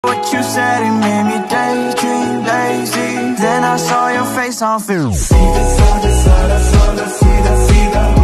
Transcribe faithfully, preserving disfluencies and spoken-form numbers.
What you said, it made me daydream lazy. Then I saw your face on film. See the sun, the sun, the sun, see the, see the